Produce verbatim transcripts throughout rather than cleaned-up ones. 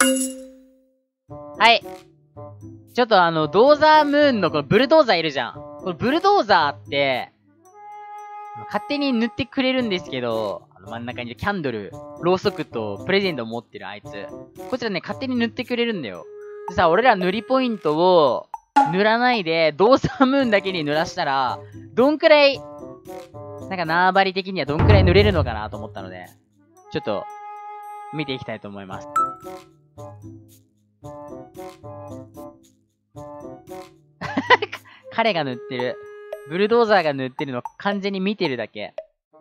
はい。ちょっとあの、ドーザームーンのこのブルドーザーいるじゃん。このブルドーザーって、勝手に塗ってくれるんですけど、あの真ん中にキャンドル、ろうそくとプレゼントを持ってるあいつ。こちらね、勝手に塗ってくれるんだよ。でさ、俺ら塗りポイントを塗らないで、ドーザームーンだけに塗らしたら、どんくらい、なんか縄張り的にはどんくらい塗れるのかなと思ったので、ちょっと、見ていきたいと思います。彼が塗ってる。ブルドーザーが塗ってるの完全に見てるだけ。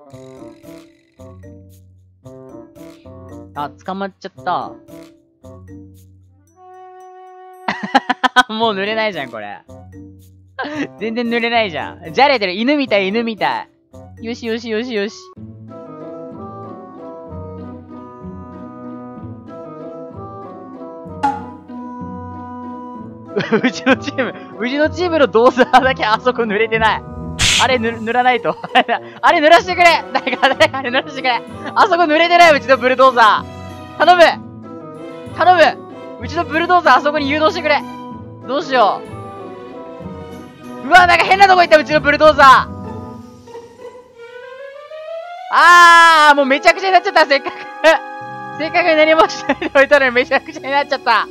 あ、捕まっちゃった。もう塗れないじゃん、これ。全然塗れないじゃん。じゃれてる。犬みたい、犬みたい。よしよしよしよし。うちのチーム、うちのチームのドーザーだけあそこ塗れてない。あれ塗、塗らないと。あれ塗らしてくれ誰か、誰かあれ塗らしてくれあそこ塗れてないうちのブルドーザー頼む頼むうちのブルドーザーあそこに誘導してくれどうしよううわ、なんか変なとこ行ったうちのブルドーザーあーもうめちゃくちゃになっちゃったせっかくせっかく何もしないでおいたのにめちゃくちゃになっちゃった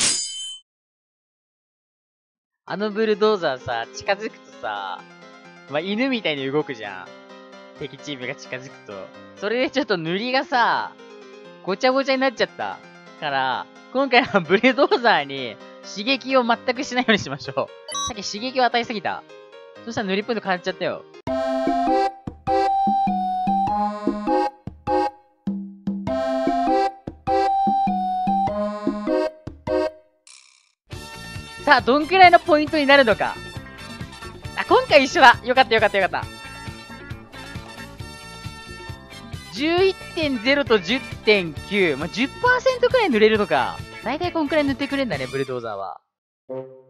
あのブルドーザーさ、近づくとさ、まあ、犬みたいに動くじゃん。敵チームが近づくと。それでちょっと塗りがさ、ごちゃごちゃになっちゃった。から、今回はブルドーザーに刺激を全くしないようにしましょう。さっき刺激を与えすぎた。そしたら塗りポイント変わっちゃったよ。さあ、どんくらいのポイントになるのか。あ、今回一緒だ。よかったよかったよかった。じゅういってんゼロ と じゅってんきゅう。まあ、じゅっパーセント くらい塗れるのか。だいたいこんくらい塗ってくれんだね、ブルドーザーは。